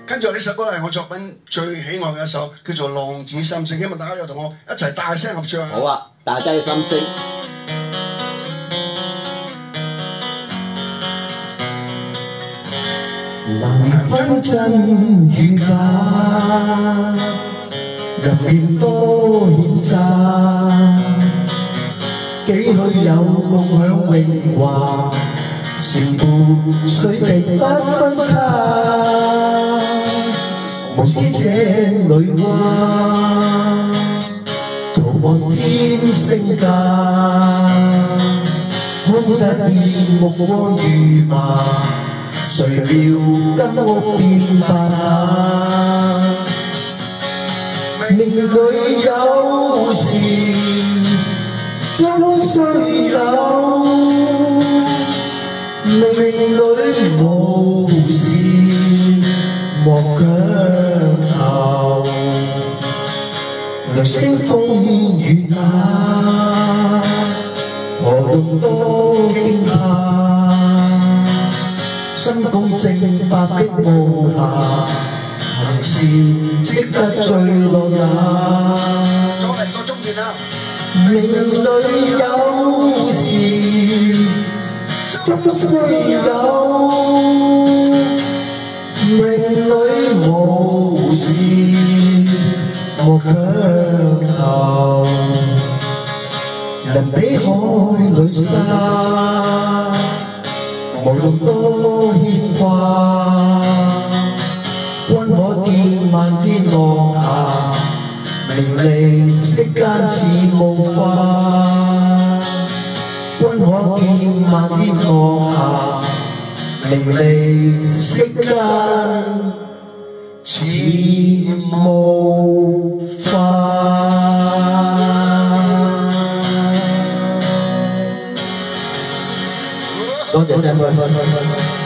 跟住呢首歌係我作品最喜愛嘅一首，叫做《浪子心聲》，希望大家又同我一齊大聲合唱。 好啊，大家嘅心聲。 難分真與假，入面多險詐，幾許有夢享榮華，船伴水滴不分差，無知這女娃，徒望添聲價，空得意目光如麻。誰料金屋變白馬，命裏有時終須有，命裏無事莫強求。雷聲風雨打，何用多驚怕？心公正白璧無瑕，行事積得最落也。 再嚟個中段啦！ 命裏有時終須有，命裏無事莫強求。人比海裏沙，無用多牽掛，君可見漫天落霞，名利息間似霧化。君可見漫天落霞，名利息間似霧化。多謝 Sam。